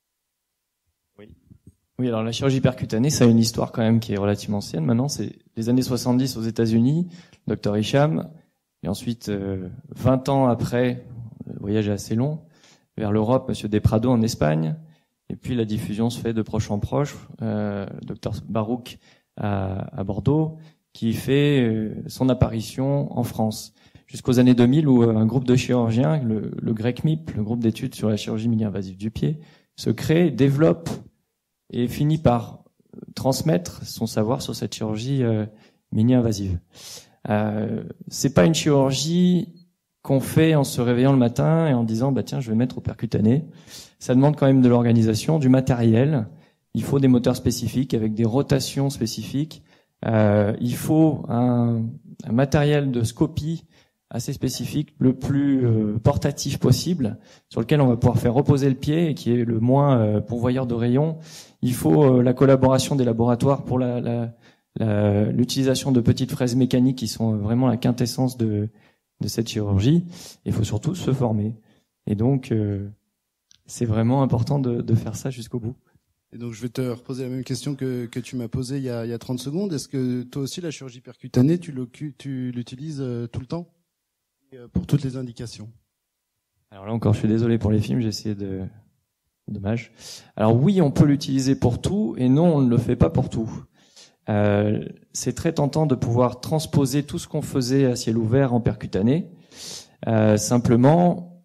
Oui. Oui, alors la chirurgie percutanée, ça a une histoire quand même qui est relativement ancienne. Maintenant, c'est les années soixante-dix aux États-Unis, docteur Hicham, et ensuite euh, vingt ans après, le voyage est assez long, vers l'Europe, monsieur Desprado en Espagne, et puis la diffusion se fait de proche en proche, euh, docteur Barouk à, à Bordeaux, qui fait euh, son apparition en France, jusqu'aux années deux mille où euh, un groupe de chirurgiens, le, le GRECMIP, le groupe d'études sur la chirurgie mini-invasive du pied, se crée, développe et finit par transmettre son savoir sur cette chirurgie euh, mini-invasive. Euh, c'est pas une chirurgie qu'on fait en se réveillant le matin et en disant bah tiens je vais mettre au percutané. Ça demande quand même de l'organisation, du matériel. Il faut des moteurs spécifiques avec des rotations spécifiques. Euh, il faut un, un matériel de scopie assez spécifique, le plus euh, portatif possible, sur lequel on va pouvoir faire reposer le pied et qui est le moins euh, pourvoyeur de rayons. Il faut euh, la collaboration des laboratoires pour la, la, la, l'utilisation de petites fraises mécaniques qui sont vraiment la quintessence de, de cette chirurgie. Il faut surtout se former. Et donc, euh, c'est vraiment important de, de faire ça jusqu'au bout. Et donc, je vais te reposer la même question que, que tu m'as posée il y a, il y a trente secondes. Est-ce que toi aussi, la chirurgie percutanée, tu, tu l'utilises euh, tout le temps et, euh, pour toutes les indications? Alors là encore, je suis désolé pour les films, j'ai essayé de... Dommage. Alors oui, on peut l'utiliser pour tout, et non, on ne le fait pas pour tout. Euh, c'est très tentant de pouvoir transposer tout ce qu'on faisait à ciel ouvert en percutané. Euh, simplement,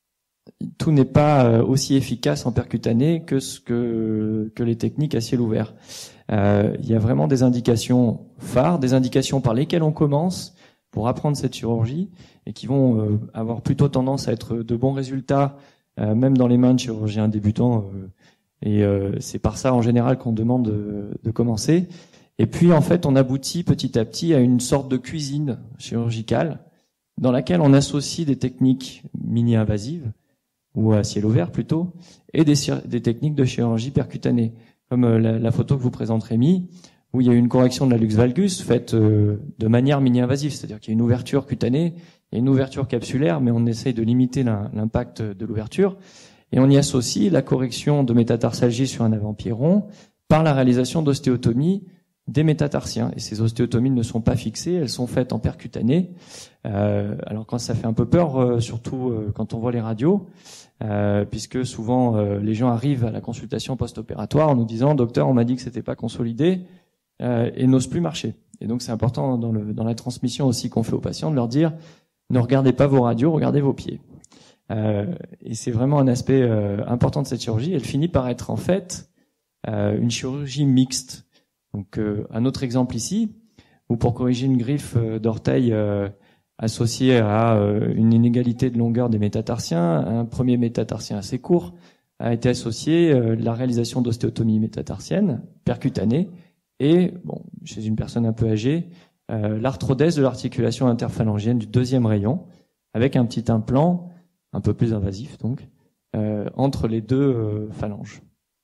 tout n'est pas aussi efficace en percutané que ce que que les techniques à ciel ouvert. Euh, il y a vraiment des indications phares, des indications par lesquelles on commence pour apprendre cette chirurgie et qui vont euh, avoir plutôt tendance à être de bons résultats, euh, même dans les mains de chirurgiens débutants. Euh, et euh, c'est par ça en général qu'on demande de, de commencer. Et puis en fait, on aboutit petit à petit à une sorte de cuisine chirurgicale dans laquelle on associe des techniques mini-invasives ou à ciel ouvert plutôt, et des, des techniques de chirurgie percutanée, comme la, la photo que vous présente Rémi, où il y a une correction de la lux valgus faite euh, de manière mini-invasive, c'est-à-dire qu'il y a une ouverture cutanée, il y a une ouverture capsulaire, mais on essaye de limiter l'impact de l'ouverture, et on y associe la correction de métatarsalgie sur un avant-pied rond par la réalisation d'ostéotomies des métatarsiens. Et ces ostéotomies ne sont pas fixées, elles sont faites en percutané. Euh, alors quand ça fait un peu peur, euh, surtout euh, quand on voit les radios, euh, puisque souvent euh, les gens arrivent à la consultation post-opératoire en nous disant « Docteur, on m'a dit que c'était pas consolidé euh, » et n'osent plus marcher. Et donc c'est important dans, le, dans la transmission aussi qu'on fait aux patients de leur dire « Ne regardez pas vos radios, regardez vos pieds ». Euh, et c'est vraiment un aspect euh, important de cette chirurgie. Elle finit par être en fait euh, une chirurgie mixte. Donc euh, un autre exemple ici, où pour corriger une griffe euh, d'orteil euh, associée à euh, une inégalité de longueur des métatarsiens, un premier métatarsien assez court a été associé euh, la réalisation d'ostéotomie métatarsienne percutanée et, bon, chez une personne un peu âgée, euh, l'arthrodèse de l'articulation interphalangienne du deuxième rayon, avec un petit implant un peu plus invasif donc euh, entre les deux euh, phalanges.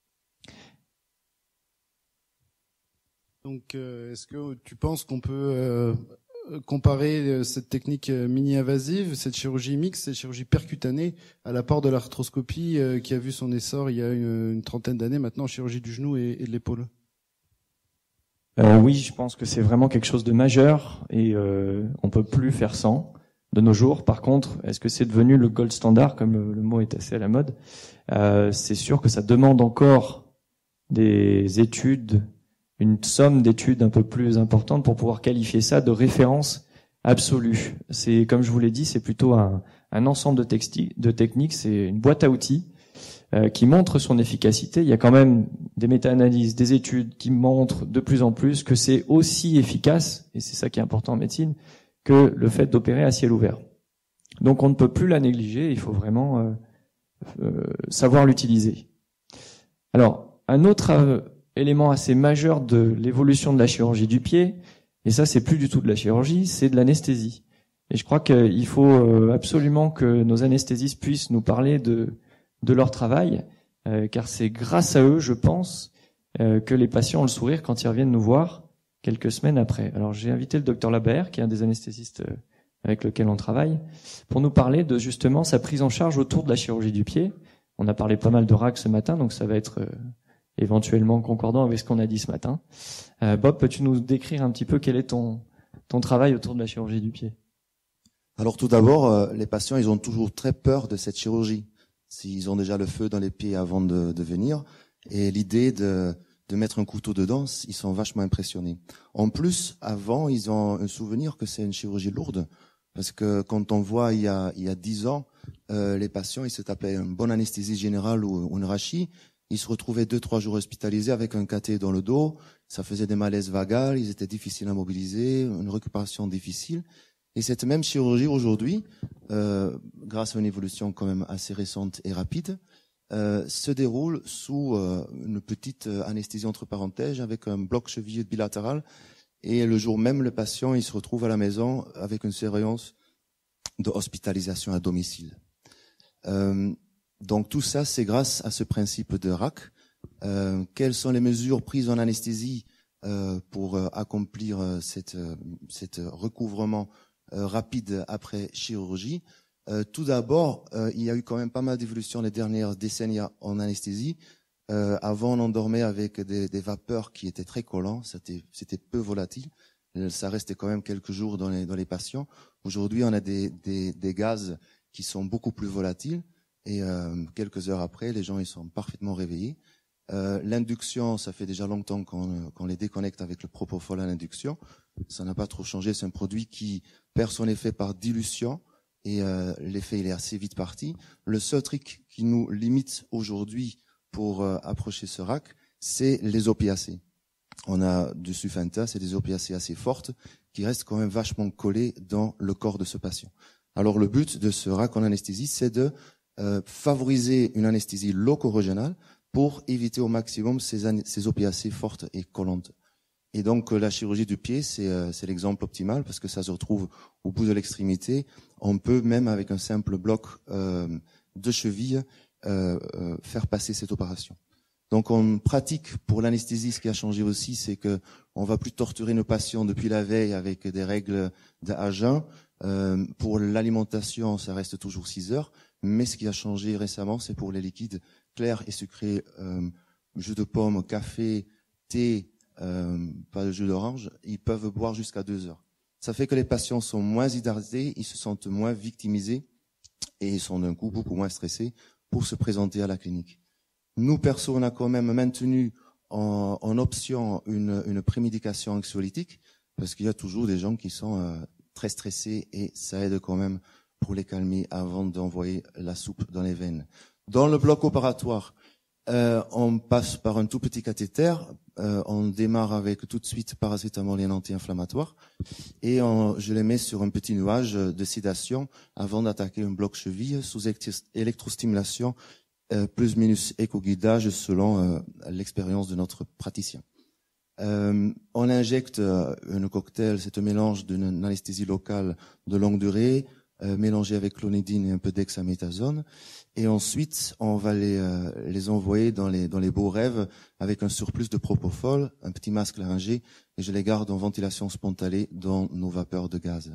Donc, euh, est-ce que tu penses qu'on peut euh, comparer cette technique mini-invasive, cette chirurgie mixte, cette chirurgie percutanée, à l'apport de l'arthroscopie euh, qui a vu son essor il y a une, une trentaine d'années maintenant en chirurgie du genou et, et de l'épaule? euh, Oui, je pense que c'est vraiment quelque chose de majeur et euh, on peut plus faire sans de nos jours. Par contre, est-ce que c'est devenu le gold standard, comme le, le mot est assez à la mode? euh, C'est sûr que ça demande encore des études, une somme d'études un peu plus importante pour pouvoir qualifier ça de référence absolue. C'est, comme je vous l'ai dit, c'est plutôt un, un ensemble de, texti, de techniques, c'est une boîte à outils euh, qui montre son efficacité. Il y a quand même des méta-analyses, des études qui montrent de plus en plus que c'est aussi efficace, et c'est ça qui est important en médecine, que le fait d'opérer à ciel ouvert. Donc on ne peut plus la négliger, il faut vraiment euh, euh, savoir l'utiliser. Alors, un autre euh, élément assez majeur de l'évolution de la chirurgie du pied, et ça c'est plus du tout de la chirurgie, c'est de l'anesthésie. Et je crois qu'il faut euh, absolument que nos anesthésistes puissent nous parler de, de leur travail, euh, car c'est grâce à eux, je pense, euh, que les patients ont le sourire quand ils reviennent nous voir quelques semaines après. Alors j'ai invité le docteur Labert, qui est un des anesthésistes euh, avec lequel on travaille, pour nous parler de justement sa prise en charge autour de la chirurgie du pied. On a parlé pas mal de R A C ce matin, donc ça va être euh, éventuellement concordant avec ce qu'on a dit ce matin. Euh, Bob, peux-tu nous décrire un petit peu quel est ton, ton travail autour de la chirurgie du pied ? Alors tout d'abord, euh, les patients, ils ont toujours très peur de cette chirurgie. S'ils ont déjà le feu dans les pieds avant de, de venir, et l'idée de, de mettre un couteau dedans, ils sont vachement impressionnés. En plus, avant, ils ont un souvenir que c'est une chirurgie lourde, parce que quand on voit il y a il y a dix ans, euh, les patients, ils se tapaient une bonne anesthésie générale ou, ou une rachis, ils se retrouvaient deux trois jours hospitalisés avec un cathé dans le dos, ça faisait des malaises vagales, ils étaient difficiles à mobiliser, une récupération difficile. Et cette même chirurgie aujourd'hui, euh, grâce à une évolution quand même assez récente et rapide, euh, se déroule sous euh, une petite anesthésie entre parenthèses avec un bloc chevillé bilatéral. Et le jour même, le patient il se retrouve à la maison avec une surveillance de hospitalisation à domicile. Euh, donc tout ça, c'est grâce à ce principe de R A C. Euh, quelles sont les mesures prises en anesthésie euh, pour euh, accomplir euh, cette, euh, cette recouvrement Euh, rapide après chirurgie. Euh, tout d'abord, euh, il y a eu quand même pas mal d'évolutions les dernières décennies en anesthésie. Euh, avant, on endormait avec des, des vapeurs qui étaient très collants, c'était, c'était peu volatile. Ça restait quand même quelques jours dans les, dans les patients. Aujourd'hui, on a des, des, des gaz qui sont beaucoup plus volatiles et euh, quelques heures après, les gens ils sont parfaitement réveillés. Euh, l'induction, ça fait déjà longtemps qu'on, qu'on les déconnecte avec le propofol à l'induction. Ça n'a pas trop changé. C'est un produit qui perd son effet par dilution et euh, l'effet il est assez vite parti. Le seul truc qui nous limite aujourd'hui pour euh, approcher ce R A C, c'est les opiacés. On a du Sufenta, c'est des opiacés assez fortes qui restent quand même vachement collés dans le corps de ce patient. Alors le but de ce R A C en anesthésie, c'est de euh, favoriser une anesthésie loco-régionale pour éviter au maximum ces, ces opiacés fortes et collantes. Et donc la chirurgie du pied, c'est, euh, c'est l'exemple optimal parce que ça se retrouve au bout de l'extrémité. On peut même avec un simple bloc euh, de cheville euh, euh, faire passer cette opération. Donc on pratique pour l'anesthésie, ce qui a changé aussi, c'est que on va plus torturer nos patients depuis la veille avec des règles d'à jeun. Euh, pour l'alimentation, ça reste toujours six heures. Mais ce qui a changé récemment, c'est pour les liquides clairs et sucrés, euh, jus de pomme, café, thé, euh, pas de jus d'orange, ils peuvent boire jusqu'à deux heures. Ça fait que les patients sont moins hydratés, ils se sentent moins victimisés et ils sont d'un coup beaucoup moins stressés pour se présenter à la clinique. Nous, perso, on a quand même maintenu en, en option une, une prémédication anxiolytique parce qu'il y a toujours des gens qui sont euh, très stressés et ça aide quand même pour les calmer avant d'envoyer la soupe dans les veines. Dans le bloc opératoire, euh, on passe par un tout petit cathéter, euh, on démarre avec tout de suite paracétamol et un anti-inflammatoire et on, je les mets sur un petit nuage de sédation avant d'attaquer un bloc cheville sous électrostimulation euh, plus minus éco-guidage selon euh, l'expérience de notre praticien. Euh, on injecte euh, un cocktail, c'est un mélange d'une anesthésie locale de longue durée, Euh, mélangé avec clonidine et un peu d'hexaméthasone, et ensuite on va les euh, les envoyer dans les dans les beaux rêves avec un surplus de propofol, un petit masque laryngé, et je les garde en ventilation spontanée dans nos vapeurs de gaz.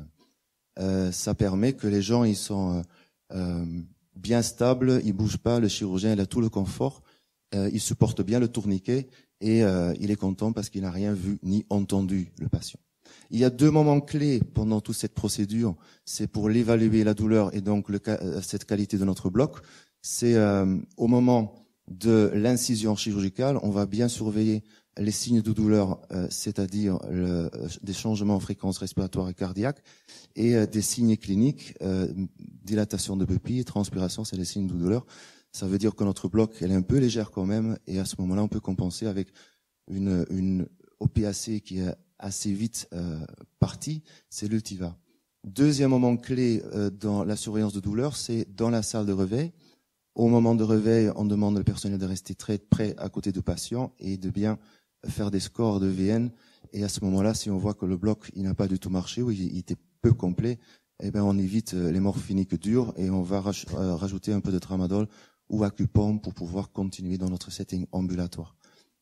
Euh, ça permet que les gens ils sont euh, euh, bien stables, ils bougent pas, le chirurgien il a tout le confort, euh, il supporte bien le tourniquet et euh, il est content parce qu'il n'a rien vu ni entendu le patient. Il y a deux moments clés pendant toute cette procédure. C'est pour l'évaluer la douleur et donc le, cette qualité de notre bloc. C'est euh, au moment de l'incision chirurgicale, on va bien surveiller les signes de douleur, euh, c'est-à-dire le, des changements en fréquence respiratoire et cardiaque, et euh, des signes cliniques, euh, dilatation de pupille, transpiration, c'est les signes de douleur. ça veut dire que notre bloc, elle est un peu légère quand même, et à ce moment-là, on peut compenser avec une, une O P A C qui est assez vite euh, partie, c'est l'Ultiva. Deuxième moment clé euh, dans la surveillance de douleur, c'est dans la salle de réveil. Au moment de réveil, on demande au personnel de rester très près à côté du patient et de bien faire des scores de V N. Et à ce moment-là, si on voit que le bloc il n'a pas du tout marché ou il, il était peu complet, eh ben on évite les morphiniques dures et on va raj euh, rajouter un peu de tramadol ou Acupom pour pouvoir continuer dans notre setting ambulatoire.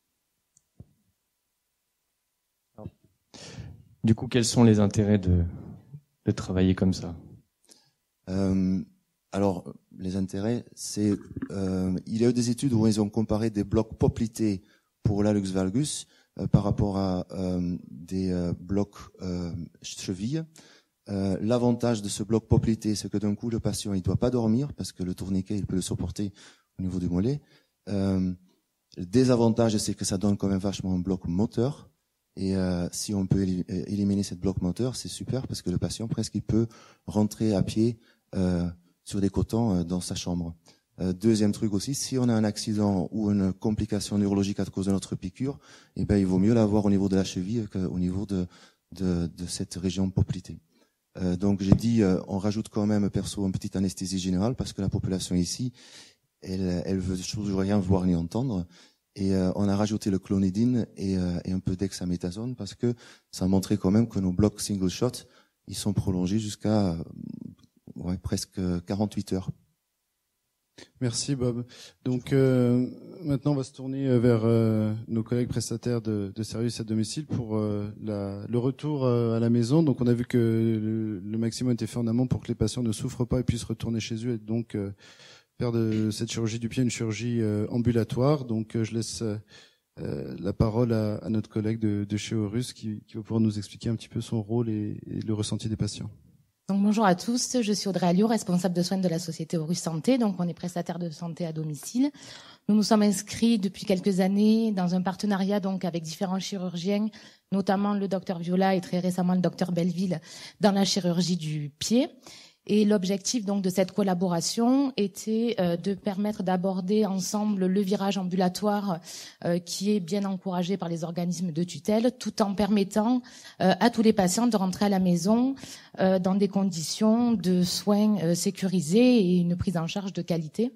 Du coup, quels sont les intérêts de, de travailler comme ça? euh, Alors, les intérêts, c'est euh, il y a eu des études où ils ont comparé des blocs poplités pour l'hallux valgus euh, par rapport à euh, des euh, blocs euh, chevilles. Euh, L'avantage de ce bloc poplité, c'est que d'un coup, le patient il doit pas dormir parce que le tourniquet il peut le supporter au niveau du mollet. Euh, le désavantage, c'est que ça donne quand même vachement un bloc moteur. Et euh, si on peut éliminer cette bloc moteur, c'est super parce que le patient presque il peut rentrer à pied euh, sur des cotons euh, dans sa chambre. Euh, deuxième truc aussi, si on a un accident ou une complication neurologique à cause de notre piqûre, eh ben il vaut mieux l'avoir au niveau de la cheville qu'au niveau de, de, de cette région poplitée. Euh, donc j'ai dit, euh, on rajoute quand même perso une petite anesthésie générale parce que la population ici, elle, elle veut toujours rien voir ni entendre. Et euh, on a rajouté le clonidine et, euh, et un peu d'hexaméthasone parce que ça montrait quand même que nos blocs single shot, ils sont prolongés jusqu'à euh, ouais, presque quarante-huit heures. Merci Bob. Donc euh, maintenant on va se tourner vers euh, nos collègues prestataires de, de services à domicile pour euh, la, le retour euh, à la maison. Donc on a vu que le, le maximum était fait en amont pour que les patients ne souffrent pas et puissent retourner chez eux et donc euh, faire de cette chirurgie du pied une chirurgie euh, ambulatoire. Donc euh, je laisse euh, la parole à, à notre collègue de, de chez Aurus qui, qui va pouvoir nous expliquer un petit peu son rôle et, et le ressenti des patients. Donc bonjour à tous, je suis Audrey Alliot, responsable de soins de la société Aurus Santé. Donc on est prestataire de santé à domicile. Nous nous sommes inscrits depuis quelques années dans un partenariat donc avec différents chirurgiens, notamment le docteur Viola et très récemment le docteur Belleville dans la chirurgie du pied. Et l'objectif donc de cette collaboration était euh, de permettre d'aborder ensemble le virage ambulatoire euh, qui est bien encouragé par les organismes de tutelle, tout en permettant euh, à tous les patients de rentrer à la maison euh, dans des conditions de soins euh, sécurisés et une prise en charge de qualité.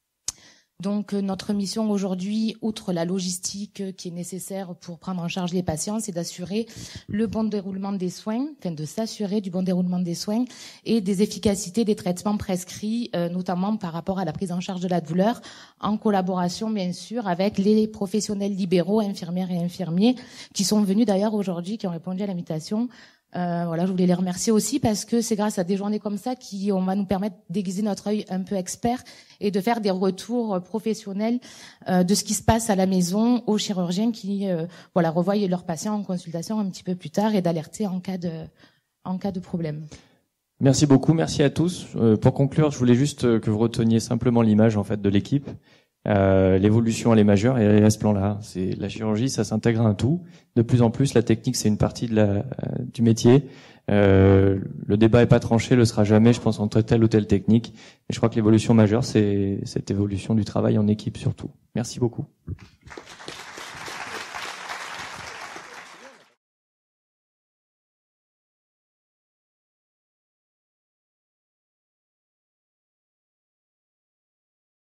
Donc notre mission aujourd'hui, outre la logistique qui est nécessaire pour prendre en charge les patients, c'est d'assurer le bon déroulement des soins, enfin de s'assurer du bon déroulement des soins et des efficacités des traitements prescrits, euh, notamment par rapport à la prise en charge de la douleur, en collaboration bien sûr avec les professionnels libéraux, infirmières et infirmiers, qui sont venus d'ailleurs aujourd'hui, qui ont répondu à l'invitation. Euh, voilà, je voulais les remercier aussi parce que c'est grâce à des journées comme ça qui on va nous permettre d'aiguiser notre œil un peu expert et de faire des retours professionnels euh, de ce qui se passe à la maison aux chirurgiens qui euh, voilà revoient leurs patients en consultation un petit peu plus tard et d'alerter en cas de en cas de problème. Merci beaucoup, merci à tous. Euh, pour conclure, je voulais juste que vous reteniez simplement l'image en fait de l'équipe. Euh, l'évolution elle est majeure et à ce plan-là, c'est la chirurgie, ça s'intègre à un tout. De plus en plus, la technique c'est une partie de la euh, du métier. Euh, le débat est pas tranché, le sera jamais, je pense, entre telle ou telle technique. Et je crois que l'évolution majeure, c'est cette évolution du travail en équipe surtout. Merci beaucoup.